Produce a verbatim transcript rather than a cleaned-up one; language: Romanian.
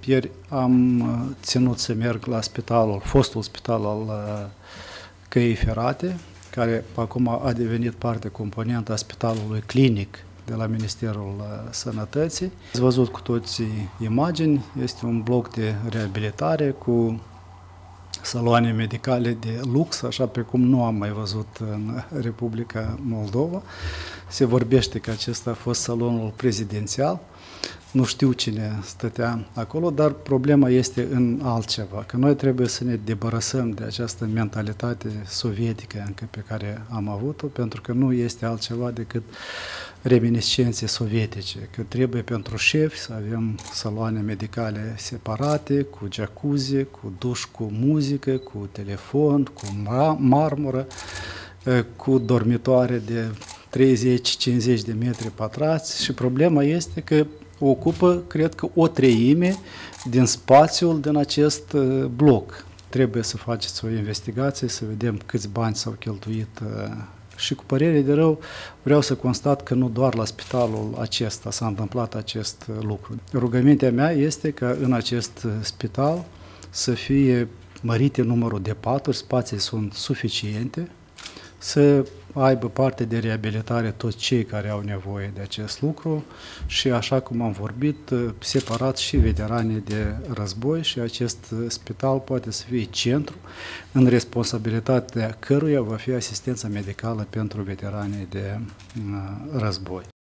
Ieri am ținut să merg la spitalul, fostul spital al Căii Ferate, care acum a devenit parte componentă a spitalului clinic de la Ministerul Sănătății. Ați văzut cu toții imagini, este un bloc de reabilitare cu saloane medicale de lux, așa precum nu am mai văzut în Republica Moldova. Se vorbește că acesta a fost salonul prezidențial. Nu știu cine stătea acolo, dar problema este în altceva, că noi trebuie să ne debarasăm de această mentalitate sovietică încă pe care am avut-o, pentru că nu este altceva decât reminiscențe sovietice, că trebuie pentru șefi să avem saloane medicale separate, cu jacuzzi, cu duș cu muzică, cu telefon, cu marmură, cu dormitoare de treizeci cincizeci de metri pătrați și problema este că ocupă, cred că, o treime din spațiul din acest bloc. Trebuie să faceți o investigație, să vedem câți bani s-au cheltuit și cu părere de rău vreau să constat că nu doar la spitalul acesta s-a întâmplat acest lucru. Rugămintea mea este ca în acest spital să fie mărite numărul de paturi, spații sunt suficiente, să aibă parte de reabilitare toți cei care au nevoie de acest lucru și, așa cum am vorbit, separat și veteranii de război și acest spital poate să fie centru în responsabilitatea căruia va fi asistența medicală pentru veteranii de război.